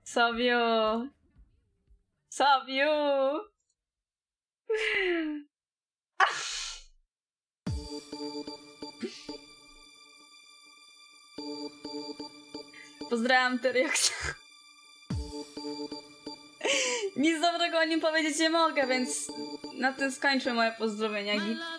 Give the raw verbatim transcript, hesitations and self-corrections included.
Sobiu! Sobiu! Pozdrawiam Terioxa. Nic dobrego o nim powiedzieć nie mogę, więc na tym skończę moje pozdrowienia. Git.